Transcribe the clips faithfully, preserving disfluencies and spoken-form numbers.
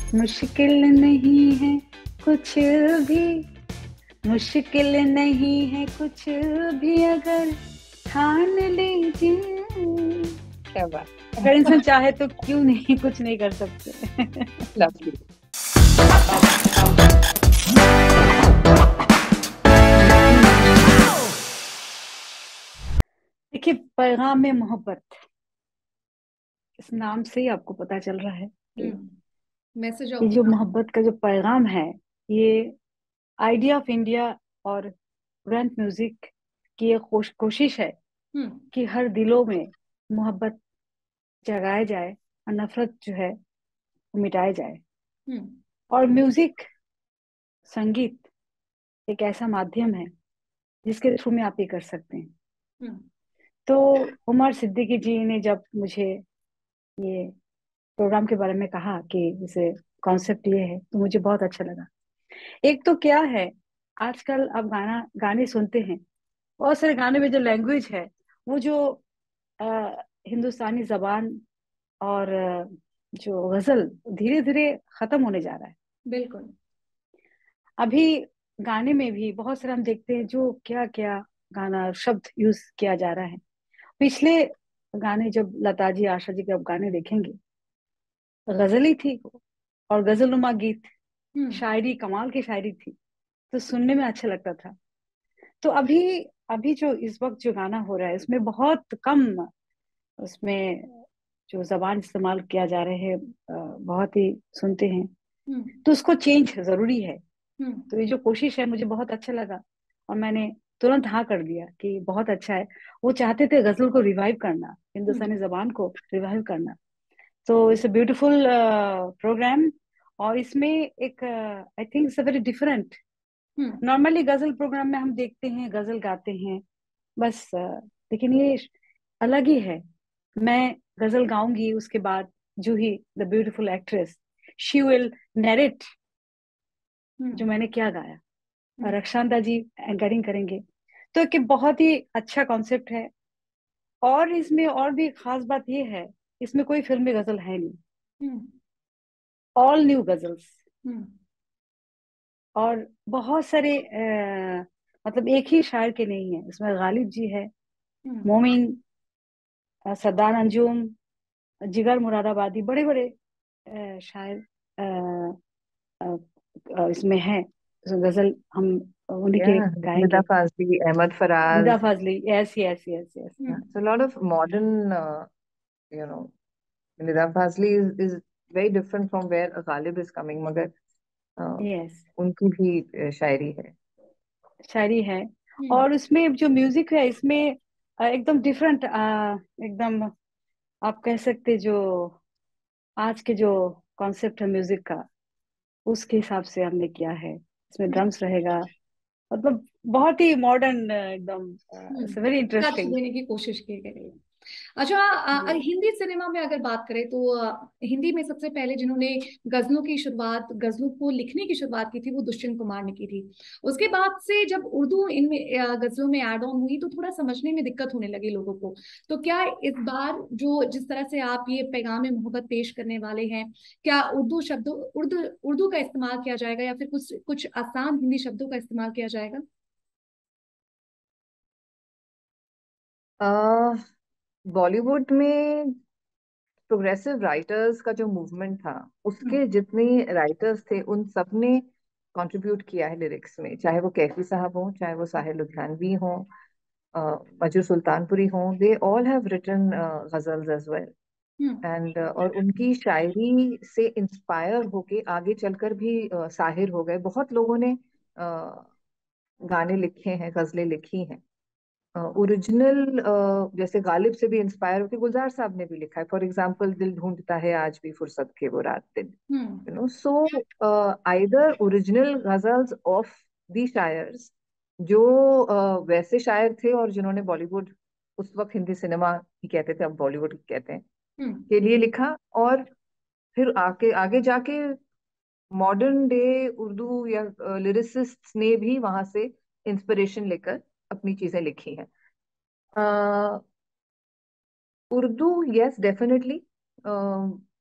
मुश्किल नहीं है कुछ भी, मुश्किल नहीं है कुछ भी अगर ठान लीजिए। क्या बात। अगर इंसान चाहे तो क्यों नहीं, कुछ नहीं कर सकते। लवली। देखिए, पैगाम में मोहब्बत, इस नाम से ही आपको पता चल रहा है कि हम्म। मैसेज ये ऑफ जो लव। मोहब्बत का जो पैगाम है, ये आइडिया ऑफ इंडिया और ग्रैंड म्यूजिक की एक कोश, कोशिश है हम्म। कि हर दिलों में मोहब्बत जगाया जाए और नफरत जो है वो मिटाया जाए। हम्म। और म्यूजिक, संगीत एक ऐसा माध्यम है जिसके थ्रू में आप ये कर सकते हैं। हम्म। तो उमर सिद्दीकी जी ने जब मुझे ये प्रोग्राम के बारे में कहा कि इसे कॉन्सेप्ट ये है, तो मुझे बहुत अच्छा लगा। एक तो क्या है, आजकल आप गाना गाने सुनते हैं, बहुत सारे गाने में जो लैंग्वेज है, वो जो अ, हिंदुस्तानी जबान और अ, जो गजल धीरे धीरे खत्म होने जा रहा है। बिल्कुल। अभी गाने में भी बहुत सारे हम देखते हैं जो क्या क्या गाना शब्द यूज किया जा रहा है। पिछले गाने जब लता जी, आशा जी के आप गाने देखेंगे, गजल ही थी वो, और गजलनुमा गीत, हम्म। शायरी कमाल की शायरी थी, तो सुनने में अच्छा लगता था। तो अभी अभी जो इस वक्त जो गाना हो रहा है, उसमें बहुत कम, उसमें जो जबान इस्तेमाल किया जा रहे हैं, अ, बहुत ही सुनते हैं। हम्म। तो उसको चेंज जरूरी है। हम्म। तो ये जो कोशिश है, मुझे बहुत अच्छा लगा, और मैंने तुरंत हाँ कर दिया कि बहुत अच्छा है। वो चाहते थे गजल को रिवाइव करना, हम्म। हिंदुस्तानी जबान को रिवाइव करना। तो इट्स अ ब्यूटीफुल प्रोग्राम। और इसमें एक, I think it's a very different. Hmm. Normally गजल प्रोग्राम में हम देखते हैं, गजल गाते हैं बस, अ, लेकिन ये अलग ही है। मैं गजल गाऊंगी, उसके बाद Juhi the beautiful actress, she will narrate जो हम्म। मैंने क्या गाया, और हम्म। रक्षांता जी एंकरिंग करेंगे। तो कि बहुत ही अच्छा कॉन्सेप्ट है। और इसमें और भी खास बात ये है, इसमें कोई फिल्मी गजल है नहीं, hmm. All new ghazals. Hmm. और बहुत सारे अ, मतलब एक ही शायर के नहीं है, इसमें गालिब जी है, हम्म। मोमिन, अ, सद्दान अंजुम, जिगर मुरादाबादी, बड़े बड़े अ, शायर अ, अ, अ, इसमें है। तो गजल हम उन्हीं के Yeah, Nida गाएंगे। Fazli, Ahmed Nida Faraz. Fazli, yes yes yes yes. Yeah, so a lot of modern, uh, you know, Nida Fazli is, is very different from where Ghalib is coming, मगर uh, यस, उनकी भी uh, शायरी है। शायरी है। हम्म। और उसमें जो music है, इसमें अ, एकदम डिफरेंट, एकदम आप कह सकते जो आज के जो कॉन्सेप्ट है म्यूजिक का, उसके हिसाब से हमने किया है। इसमें ड्रम्स रहेगा, मतलब बहुत ही मॉडर्न, एकदम it's hmm. Very touch interesting. देने की कोशिश की गई है। अच्छा, अ, अ, हिंदी सिनेमा में अगर बात करें तो अ, हिंदी में सबसे पहले जिन्होंने गजलों की शुरुआत, गजलों को लिखने की शुरुआत की थी, वो दुष्यंत कुमार ने की थी। उसके बाद से जब उर्दू इनमें अ, गजलों में ऐड ऑन हुई तो थोड़ा समझने में दिक्कत होने लगी लोगों को। तो क्या इस बार जो जिस तरह से आप ये पैगाम मोहब्बत पेश करने वाले हैं, क्या उर्दू शब्दों उर्दू उर्दू का इस्तेमाल किया जाएगा या फिर कुछ कुछ आसान हिंदी शब्दों का इस्तेमाल किया जाएगा? बॉलीवुड में प्रोग्रेसिव राइटर्स का जो मूवमेंट था, हम्म। उसके जितने राइटर्स थे उन सब ने कंट्रीब्यूट किया है लिरिक्स में, चाहे वो कैफी साहब हों, चाहे वो साहिर लुधियानवी हों, मजरू सुल्तानपुरी हों, they all have written ghazals as well. Hmm. And और उनकी शायरी से इंस्पायर होके आगे चलकर भी uh, साहिर हो गए, बहुत लोगों ने uh, गाने लिखे हैं, गजलें लिखी हैं। ओरिजिनल जैसे गालिब से भी इंस्पायर होकर गुलजार साहब ने भी लिखा है, फॉर एग्जाम्पल दिल ढूंढता है आज भी फुर्सत के वो रात दिन। Hmm. You know, so either original ghazals of the shayars जो uh, वैसे शायर थे और जिन्होंने बॉलीवुड, उस वक्त हिंदी सिनेमा ही कहते थे, अब बॉलीवुड कहते हैं, हम्म। के लिए लिखा, और फिर आके आगे जाके मॉडर्न डे उर्दू या लिरिसिस्ट्स ने भी वहां से इंस्पिरेशन लेकर अपनी चीजें लिखी हैं। अ, उर्दू, यस डेफिनेटली,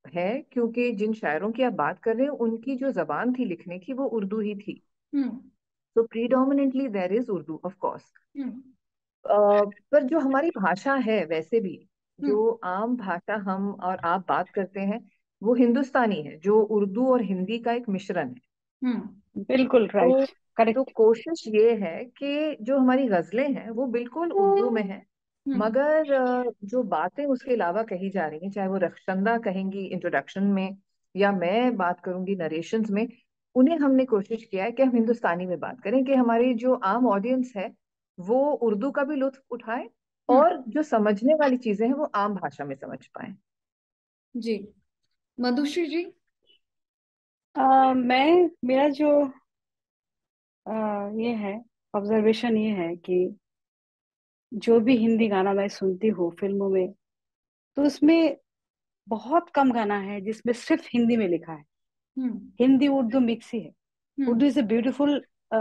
है, क्योंकि जिन शायरों की आप बात कर रहे हैं उनकी जो जबान थी लिखने की वो उर्दू ही थी। हम्म। तो predominantly there is Urdu of course. Hmm. पर जो हमारी भाषा है वैसे भी, हम्म। जो आम भाषा हम और आप बात करते हैं वो हिंदुस्तानी है, जो उर्दू और हिंदी का एक मिश्रण है। हम्म। बिल्कुल तो राइट, तो करेक्ट। कोशिश ये है कि जो हमारी गजलें हैं वो बिल्कुल उर्दू में है, हम्म। मगर अ, जो बातें उसके अलावा कही जा रही हैं, चाहे वो रखचंदा कहेंगी इंट्रोडक्शन में या मैं बात करूंगी नरेशंस में, उन्हें हमने कोशिश किया है कि हम हिंदुस्तानी में बात करें, कि हमारी जो आम ऑडियंस है वो उर्दू का भी लुत्फ उठाए हम्म। और जो समझने वाली चीजें हैं वो आम भाषा में समझ पाए। जी। मधुश्री जी। अ, मैं मेरा जो अ, ये है ऑब्जर्वेशन ये है कि जो भी हिंदी गाना मैं सुनती हूँ फिल्मों में, तो उसमें बहुत कम गाना है जिसमें सिर्फ हिंदी में लिखा है। हम्म। हिंदी उर्दू मिक्स ही है। Hmm. Urdu is a beautiful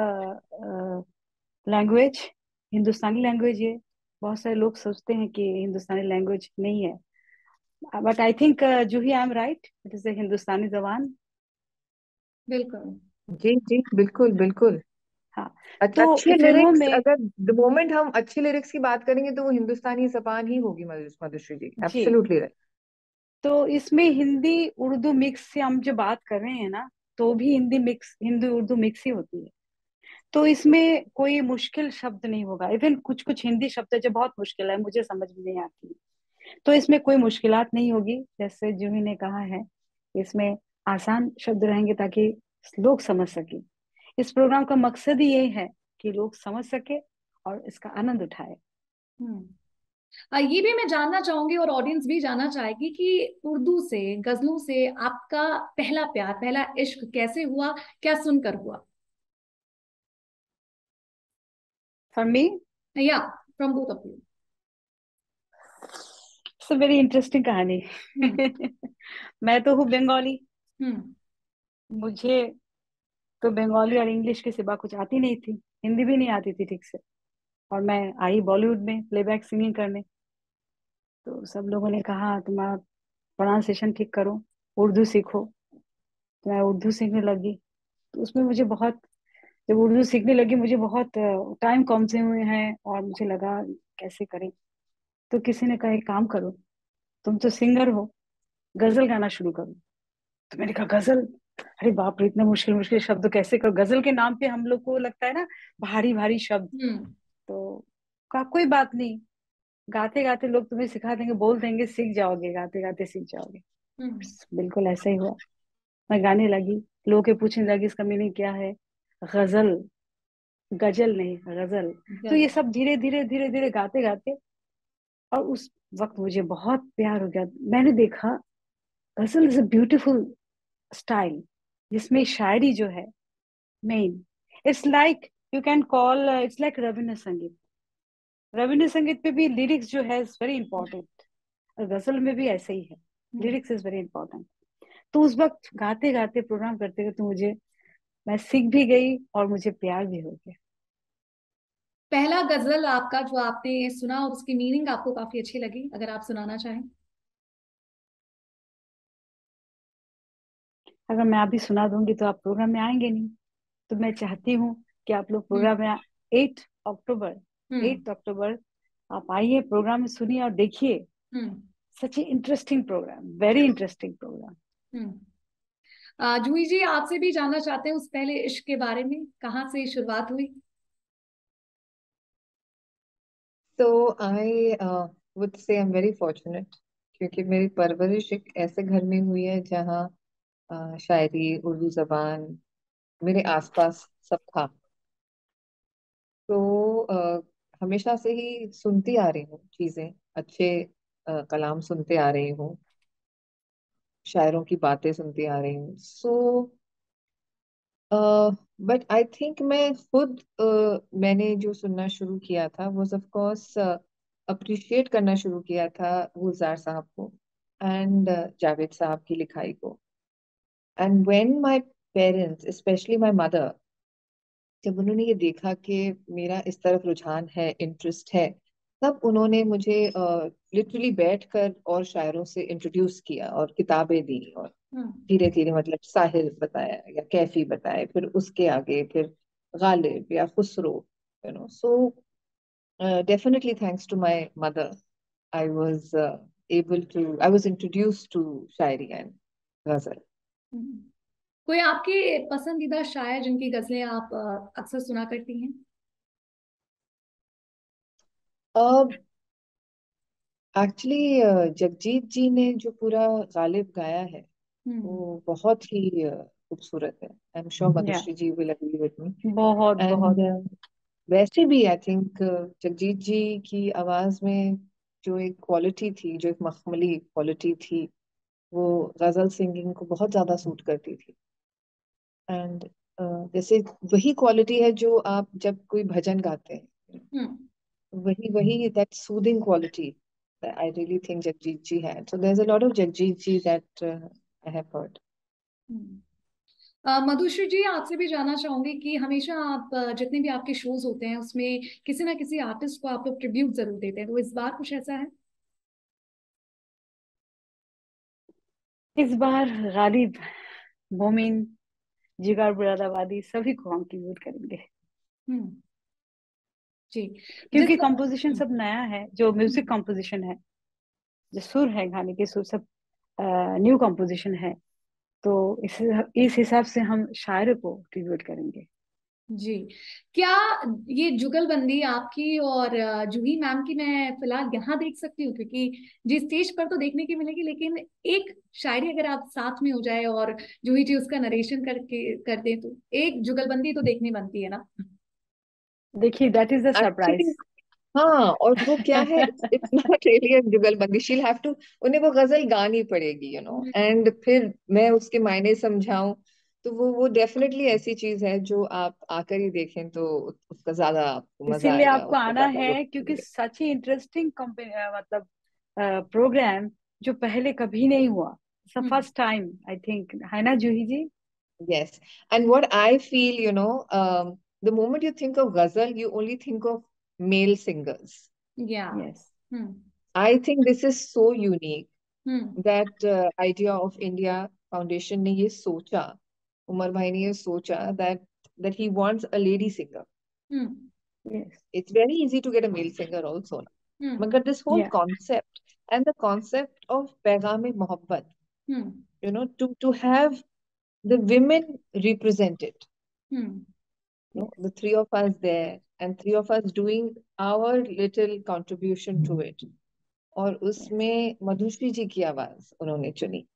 language, Hindustani language है। बहुत सारे लोग सोचते हैं कि हिंदुस्तानी लैंग्वेज नहीं है, but I think Juhi I am right, it is a Hindustani जबान। बिल्कुल। जी जी, बिल्कुल बिल्कुल। हाँ। अच्छ- तो अच्छे फिल्मों लिरिक्स, में, अगर द मोमेंट हम अच्छे लिरिक्स की बात करेंगे तो वो हिंदुस्तानी जबान ही होगी, मधु- मधुश्री जी, जी, एब्सोल्युटली राइट। तो इसमें हिंदी उर्दू मिक्स से हम जो बात कर रहे हैं ना, तो भी हिंदी मिक्स, हिंदी उर्दू मिक्स ही होती है। तो इसमें कोई मुश्किल शब्द नहीं होगा। इवन कुछ कुछ हिंदी शब्द है जो बहुत मुश्किल है, मुझे समझ में नहीं आती, तो इसमें कोई मुश्किलात नहीं होगी। जैसे जूही ने कहा है, इसमें आसान शब्द रहेंगे ताकि लोग समझ सके। इस प्रोग्राम का मकसद ही ये है कि लोग समझ सके और इसका आनंद उठाए। हम्म। आ, ये भी मैं जानना चाहूंगी और ऑडियंस भी जानना चाहेगी कि उर्दू से, गजलों से आपका पहला प्यार, पहला इश्क कैसे हुआ, क्या सुनकर हुआ? फॉर मी, या from both of you. It's a very interesting कहानी। हम्म। मैं तो हूँ बंगाली। हम्म। मुझे तो बंगाली और इंग्लिश के सिवा कुछ आती नहीं थी, हिंदी भी नहीं आती थी ठीक से। और मैं आई बॉलीवुड में प्लेबैक सिंगिंग करने। तो सब लोगों ने कहा तुम्हारा प्रोनाउंसिएशन ठीक करो, उर्दू सीखो। तो मैं उर्दू सीखने लगी। तो उसमें मुझे बहुत, जब उर्दू सीखने लगी मुझे बहुत टाइम कंज्यूम हुए हैं, और मुझे लगा कैसे करें। तो किसी ने कहा एक काम करो, तुम तो सिंगर हो, गजल गाना शुरू करो। तो मैंने कहा गजल, अरे बाप रे, इतने मुश्किल मुश्किल शब्द कैसे करो। गजल के नाम पे हम लोग को लगता है ना भारी भारी शब्द। हम्म। तो कहा कोई बात नहीं, गाते गाते लोग तुम्हें सिखा देंगे, बोल देंगे, सीख जाओगे, गाते गाते सीख जाओगे। हम्म। बिल्कुल ऐसा ही हुआ। मैं गाने लगी, लोगों के पूछने लगी इसका मीनिंग क्या है। गजल, गजल नहीं गजल। तो ये गजल। सब धीरे धीरे धीरे धीरे गाते गाते, और उस वक्त मुझे बहुत प्यार हो गया। मैंने देखा गजल इज अ ब्यूटीफुल स्टाइल, जिसमें शायरी जो है main, it's like, you can call, it's like Rabindra Sangeet. Rabindra संगीत पे भी लिरिक्स जो है इज वेरी इंपॉर्टेंट, और गजल में भी ऐसे ही है, hmm. Lyrics is very important. तो उस वक्त गाते गाते प्रोग्राम करते करते मुझे, मैं सीख भी गई और मुझे प्यार भी हो गया। पहला गजल आपका जो आपने सुना और उसकी मीनिंग आपको काफी अच्छी लगी, अगर आप सुनाना चाहें। अगर मैं अभी सुना दूंगी तो आप प्रोग्राम में आएंगे नहीं। तो मैं चाहती हूँ कि आप लोग हम्म। प्रोग्राम में, eight October, hmm. Eight October, आप आइए, प्रोग्राम में सुनिए और देखिए। Hmm. Such a interesting program, very interesting program. Hmm. Ah, Juhi ji, आपसे भी जानना चाहते हैं उस पहले इश्क के बारे में, कहाँ से शुरुआत हुई? तो I would say I am very fortunate, क्योंकि मेरी परवरिश एक ऐसे घर में हुई है जहाँ अ, शायरी, उर्दू जबान मेरे आसपास सब था। तो अ, हमेशा से ही सुनती आ रही हूँ चीजें, अच्छे अ, कलाम सुनते आ रही हूँ, शायरों की बातें सुनती आ रही हूँ। सो बट आई थिंक मैं खुद अ, मैंने जो सुनना शुरू किया था वो ऑफ कोर्स अप्रिशिएट करना शुरू किया था गुलजार साहब को एंड जावेद साहब की लिखाई को। And when my parents, specially my mother, जब उन्होंने ये देखा कि मेरा इस तरफ रुझान है, इंटरेस्ट है, तब उन्होंने मुझे लिटरली बैठकर और शायरों से इंट्रोड्यूस किया और किताबें दी, और हम्म धीरे धीरे मतलब साहिर बताया या कैफी बताए, फिर उसके आगे फिर गालिब या Khusro, you know. So definitely thanks to my mother I was able to I was introduced to shayari and ghazal. Hmm. कोई आपके पसंदीदा शायर जिनकी गजलें आप अ, अक्सर सुना करती हैं? अब एक्चुअली जगजीत जी ने जो पूरा गालिब गाया है हम्म वो बहुत ही uh, खूबसूरत है। आई am sure yeah Madhushree ji will agree with me. बहुत बहुत। एंड वैसे भी आई थिंक जगजीत जी की आवाज में जो एक क्वालिटी थी, जो एक मखमली क्वालिटी थी, वो गजल सिंगिंग को बहुत ज्यादा सूट करती थी। एंड जैसे वही क्वालिटी है जो आप जब कोई भजन गाते हैं, हम्म वही वही that soothing quality I really think Jagjit ji had. So there is a lot of Jagjit ji that I have heard. Hmm. Uh, Madhushree ji, आपसे भी जानना चाहूंगी कि हमेशा आप अ, जितने भी आपके शोज होते हैं उसमें किसी ना किसी आर्टिस्ट को आप लोग ट्रिब्यूट जरूर देते हैं, तो इस बार कुछ ऐसा है? इस बार गालिब, मोमिन, जिगर बुरादाबादी सभी को हम ट्रिब्यूट करेंगे, हम्म जी। जिस क्योंकि कंपोजिशन हम्म सब नया है, जो म्यूजिक हम्म कंपोजिशन है, जो सुर है, गाने के सुर सब न्यू कंपोजिशन है। तो इस इस हिसाब से हम शायर को ट्रिब्यूट करेंगे। जी। क्या ये जुगलबंदी आपकी और अ, जूही मैम की मैं फिलहाल यहाँ देख सकती हूँ, क्योंकि जी स्टेज पर तो देखने की मिलेगी, लेकिन एक शायरी अगर आप साथ में हो जाए और जूही जी उसका नरेशन करके कर दे तो एक जुगलबंदी तो देखनी बनती है ना? देखिए, that is the actually surprise. हाँ, और वो क्या है, इट्स नॉट रियली अ जुगलबंदी, शील हैव टू, उन्हें वो गजल गानी पड़ेगी, यू नो, हम्म। एंड फिर मैं उसके मायने समझाऊं। तो वो वो डेफिनेटली ऐसी चीज है जो आप आकर ही देखें तो उसका ज्यादा आपको मजा इसीलिए आएगा, आपको उसका आना ज्यादा है, लुत्फ क्योंकि आएगा। सच ही इंटरेस्टिंग मतलब प्रोग्राम जो पहले कभी नहीं हुआ, hmm first time I think, है ना Juhi ji? Yes, and what I feel, you know, um, the moment you think of ghazal, you only think of male singers. Yeah yes. Hmm I think this is so unique hmm that uh, idea of India Foundation ने ये सोचा, उमर भाई ने ये सोचा that that he wants a lady singer. Hmm yes. It's very easy to get a male singer also. Hmm But this whole या concept and the concept of Paigam Mohabbat, hmm you know, to to have the women represented, hmm know, the three of us there and three of us doing our little contribution to it. और yes. उसमें मधुश्री जी की आवाज उन्होंने चुनी,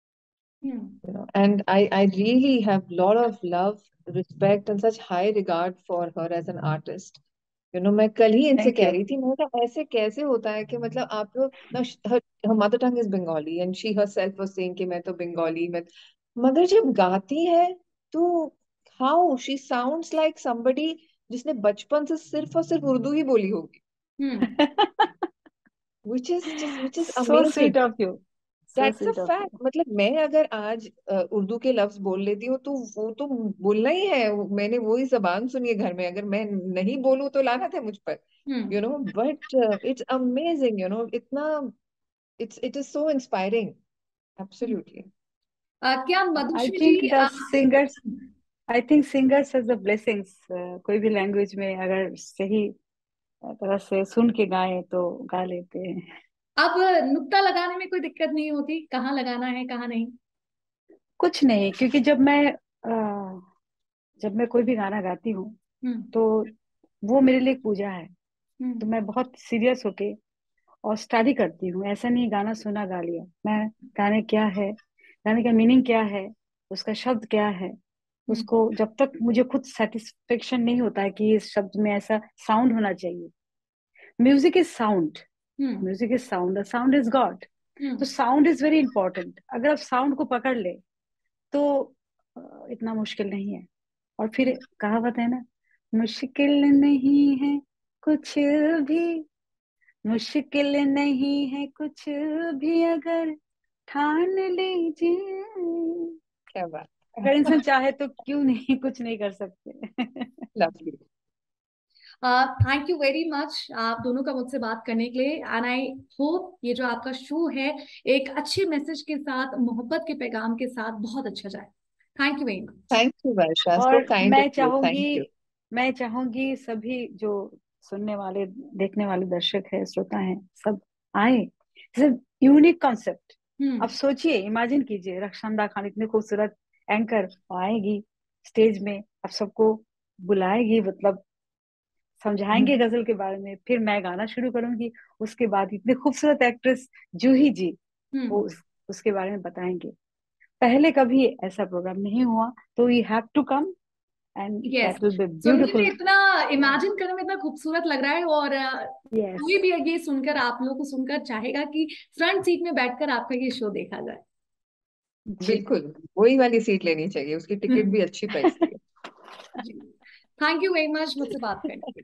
हम्म you know, and I I really have lot of love, respect and such high regard for her as an artist. You know, मैं कल ही इनसे thank कह यू। रही थी, मैं कहा ऐसे कैसे होता है कि मतलब आप लोग ना, her, her mother tongue is Bengali and she herself was saying कि मैं तो बंगाली में, मगर जब गाती है तो how she sounds like somebody जिसने बचपन से सिर्फ और सिर्फ उर्दू ही बोली होगी, hmm which is just which is so amazing. Sweet of you, so that's a sweet of fact. You. मतलब मैं अगर आज अ, उर्दू के लफ्ज बोल लेती हूँ तो वो तो बोलना ही है, मैंने वही जबान सुनी है घर में, अगर मैं नहीं बोलूँ तो लानत है मुझ पर, you hmm know. But it's amazing, you know, इतना it's it is so inspiring, absolutely. Uh, क्या I Madhushree ji think the uh, singers I think singers has the blessings, कोई भी लैंग्वेज में अगर सही तरह से सुन के गाएं तो गा लेते हैं। अब नुक्ता लगाने में कोई दिक्कत नहीं होती, कहाँ लगाना है कहाँ नहीं? कुछ नहीं, क्योंकि जब मैं अ, जब मैं कोई भी गाना गाती हूँ हम्म तो वो मेरे लिए एक पूजा है। तो हम्म मैं बहुत सीरियस होके और स्टडी करती हूँ, ऐसा नहीं गाना सुना गा लिया। मैं गाने क्या है, गाने का मीनिंग क्या है, उसका शब्द क्या है, हम्म उसको जब तक मुझे खुद सेटिस्फेक्शन नहीं होता है कि इस शब्द में ऐसा साउंड होना चाहिए। Music is sound, hmm music is sound, the sound is God. तो hmm sound is very important. अगर आप साउंड को पकड़ ले तो अ, इतना मुश्किल नहीं है। और फिर कहावत है ना, मुश्किल नहीं है कुछ भी, मुश्किल नहीं है कुछ भी अगर ठान लीजिए। क्या बात। अगर इंसान चाहे तो क्यों नहीं, कुछ नहीं कर सकते। Lovely. Thank you very much आप दोनों का मुझसे बात करने के लिए, एंड आई होप ये जो आपका शो है एक अच्छे मैसेज के साथ, मोहब्बत के पैगाम के साथ बहुत अच्छा जाए। Thank you very much. Thank you Varsha, so और काइंड मैं ऑफ यू, चाहूंगी थैंक यू। मैं चाहूंगी सभी जो सुनने वाले देखने वाले दर्शक है, श्रोता हैं, सब आए। Unique concept. हम्म। अब सोचिए, इमेजिन कीजिए, रक्षांदा खान इतने खूबसूरत एंकर आएगी स्टेज में, अब सबको बुलाएगी, मतलब समझाएंगे गजल के बारे में, फिर मैं गाना शुरू करूंगी, उसके बाद इतने खूबसूरत एक्ट्रेस जूही जी वो हम्म। उस, उसके बारे में बताएंगे। पहले कभी ऐसा प्रोग्राम नहीं हुआ, तो you have to come and yes, that will be सुनने में ब्यूटीफुल। इतना, इमेजिन करने में इतना खूबसूरत लग रहा है, और अ, यस। कोई भी ये सुनकर, आप लोगों को सुनकर चाहेगा कि फ्रंट सीट में बैठकर आपका ये शो देखा जाए। जी। बिल्कुल, वही वाली सीट लेनी चाहिए, उसकी टिकट भी अच्छी प्राइस की है। जी, थैंक यू वेरी मच मुझसे बात करने के लिए।